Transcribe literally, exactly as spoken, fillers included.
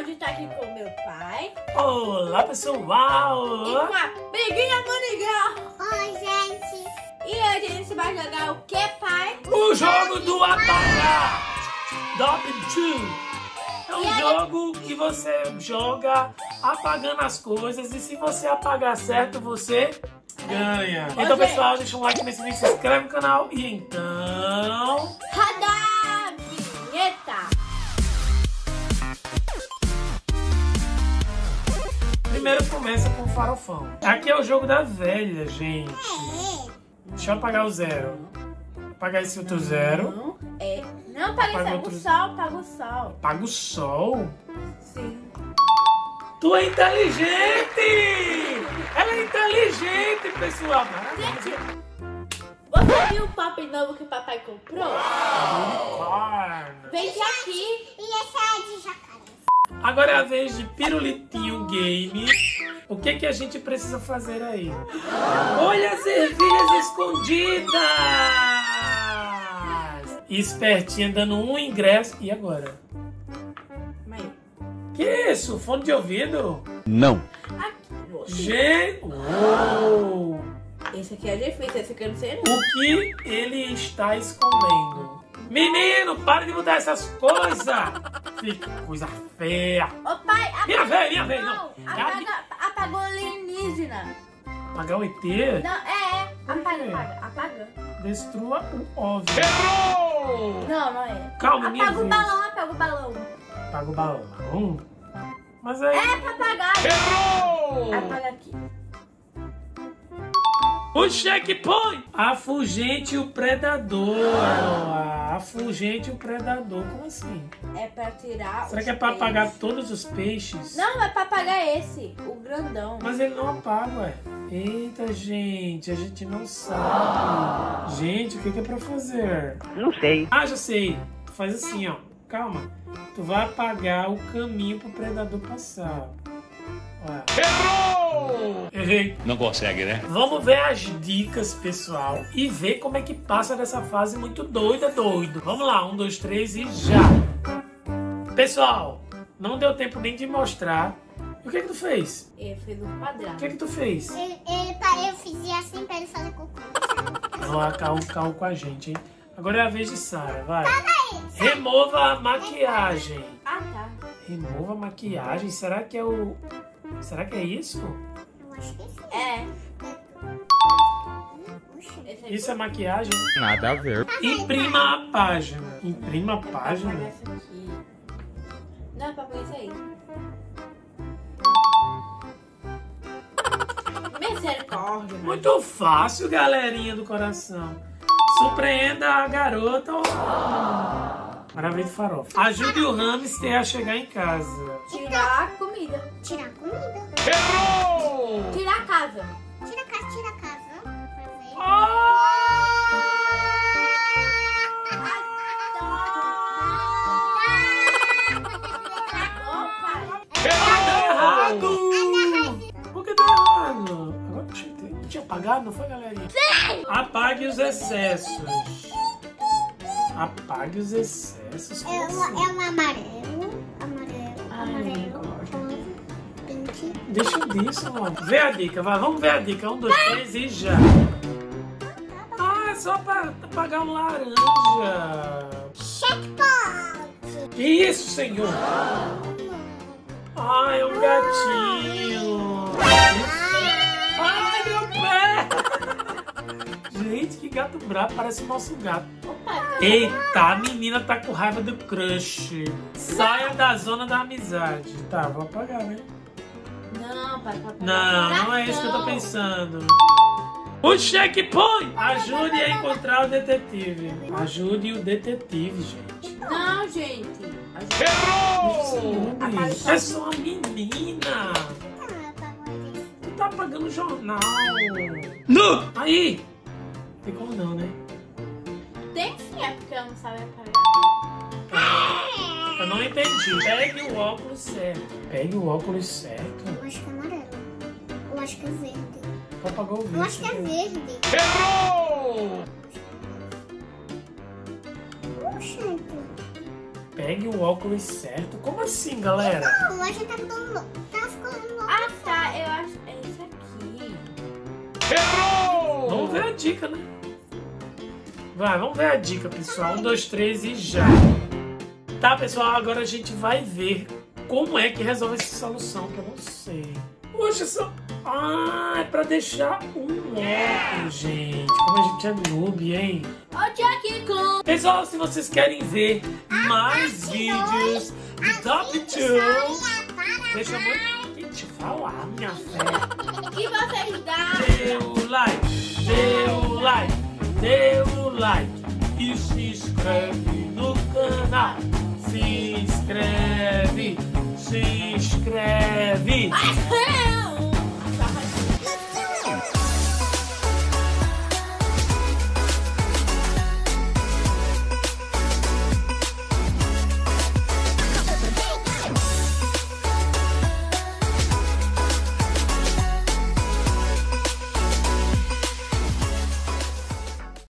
hoje tá aqui com meu pai. Olá, pessoal! E com a Biguinha Manigão. Oi, gente. E hoje a gente vai jogar o que, pai? O jogo do apagar! W dois! É um E jogo que você joga apagando as coisas e se você apagar certo, você ganha. Ô, Então, gente. pessoal, deixa um like nesse vídeo, se inscreve no canal e então... Roda a vinheta. Primeiro começa com o farofão. Aqui é o jogo da velha, gente. Deixa eu apagar o zero. Apagar esse outro zero. Não, é. Não paga Paga isso. outro- O sol, paga o sol. Apaga o sol. Sim. Tu é inteligente! Ela é inteligente, pessoal. Gente, você viu o pop novo que o papai comprou? Unicórnio. Vem aqui. E essa é de jacaré. Agora é a vez de Pirulitinho Game. O que que a gente precisa fazer aí? Olha as ervilhas escondidas! Espertinha dando um ingresso. E agora? Mãe. Que isso? Fone de ouvido? Não. Aqui. você. Gente! Uou! Esse aqui é difícil, esse aqui eu não sei não. O que ele está escondendo? Menino, para de mudar essas coisas! Fica coisa feia! Ô pai, apaga. Minha vez, minha vez, não! É a de- Apaga, apaga o alienígena. Apagar o E T? Não, é, é. Apaga, quê? apaga, apaga. Destrua o óbvio. Não, não é. Calma, minha Apaga o vez. balão, apaga o balão. Apaga o balão. Mas aí... É pra apagar. Apaga aqui. O checkpoint! Afugente o predador. Afugente o predador. Como assim? É pra tirar Será os que é pra peixes. apagar todos os peixes? Não, é pra apagar esse, o grandão. Mas ele não apaga, ué. Eita, gente, a gente não sabe. Gente, o que que é pra fazer? Não sei. Ah, já sei. Tu faz assim, ó. Calma. Tu vai apagar o caminho pro predador passar. Olha. Errei. Não consegue, né? Vamos ver as dicas, pessoal, e ver como é que passa dessa fase muito doida, doido. Vamos lá, um, dois, três e já. Pessoal, não deu tempo nem de mostrar. E o que que tu fez? Ele fez um O quadrado. que que tu fez? Ele, ele, pa- eu fiz assim pra ele fazer cocô. Ó, calma, calma com a gente, hein? Agora é a vez de Sara, vai. Remova a maquiagem. Ah, tá. Remova a maquiagem? Será que é o... Será que é isso? Eu acho que sim. É. Puxa. Esse aqui. Isso é maquiagem? Nada a ver. Imprima a página. Imprima a É pra página. apagar esse aqui. Não, é pra apagar isso aí. Misericórdia, mano. Muito fácil, galerinha do coração. Surpreenda a garota. Maravilha de farofa. Ajude o hamster a chegar em casa. Tirar a comida. Tirar comida. Tirar a casa. Tira a casa, tira a casa. Pra ver. Ô, pai. Deu errado! Por que deu errado? Agora tinha, tinha apagado, não foi, galerinha? Sim! Apague os excessos. Apague os excessos. Como É, assim? um, é um amarelo. Amarelo. Ai, Amarelo. Rosa. Pink. Deixa disso, mano. Vê a dica, vai. Vamos ver a dica. Um, dois, três e já. Ah, é só pra apagar um laranja. Checkpoint. Que isso, senhor? Ai, é um gatinho. Ai, meu pé. Gente, que gato bravo. Parece o nosso gato. Ô, pai. Eita, a menina tá com raiva do crush. Saia da zona da amizade. Tá, vou apagar, né? Não, pai, pra apagar Não, o não é isso que eu tô coração. pensando. O checkpoint! Ajude a encontrar o detetive. Ajude o detetive, gente. Não, gente. A gente- Ajude. É só uma menina. Ah, tá bom. Tu tá apagando o jornal. Não! Aí! Não tem como não, né? Tem sim, é porque ela não sabe apagar. Eu não entendi. Pegue o óculos certo. Pegue o óculos certo. Eu acho que é amarelo. Eu acho que é verde. Tu apagou o vídeo. Eu acho que é verde. Quebrou! Oxente. pegue o óculos certo. Como assim, galera? Não, a gente tá ficando louco. Tá ficando louco. Ah, tá. Eu acho. É isso aqui. Errou! Vamos ver a dica, né? Vai, vamos ver a dica, pessoal. Um, dois, três e já. Tá, pessoal, agora a gente vai ver como é que resolve essa solução, que eu não sei. Poxa, só... Ah, é pra deixar um óculos, gente. Como a gente é noob, hein? Ô, Jack com. Pessoal, se vocês querem ver mais vídeos do Top dois, deixa eu muito falar, minha fé. Que vocês dão. Dê o like, dê o like, dê o like e se inscreve no canal.